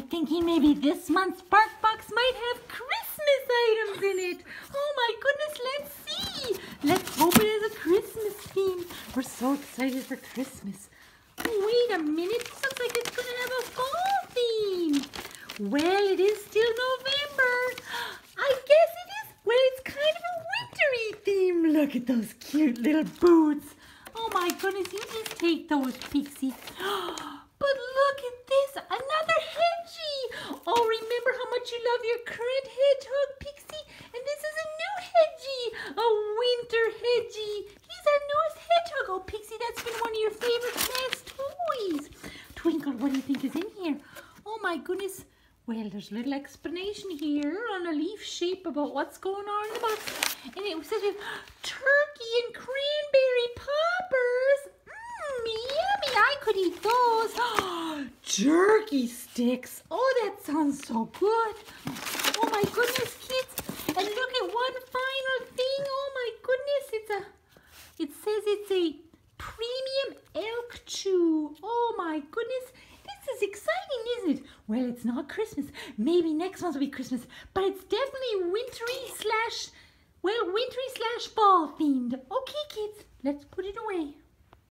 thinking maybe this month's bark box might have Christmas items in it. Oh my goodness, let's see. Let's hope it has a Christmas theme. We're so excited for Christmas. Oh, wait a minute. This looks like it's going to have a fall theme. Well, it is still November. I guess it is. Well, it's kind of a wintry theme. Look at those cute little boots. Oh my goodness, you just take those, Pixie. But look at this, another Heggie. Oh, remember how much you love your current hedgehog, Pixie? And this is a new Heggie, a winter Heggie. He's our newest hedgehog. Oh, Pixie, that's been one of your favorite class toys. Twinkle, what do you think is in here? Oh my goodness. Well, there's a little explanation here on a leaf shape about what's going on in the box. And it says we have turkey and cranberry poppers. Yummy, I could eat those. Jerky sticks. Oh, that sounds so good. Oh my goodness, kids. And look at one final thing. Oh my goodness, it says it's a premium elk chew. Oh my goodness. This is exciting, isn't it? Well, it's not Christmas. Maybe next month will be Christmas, but it's definitely wintry slash fall themed. Okay, kids, let's put it away.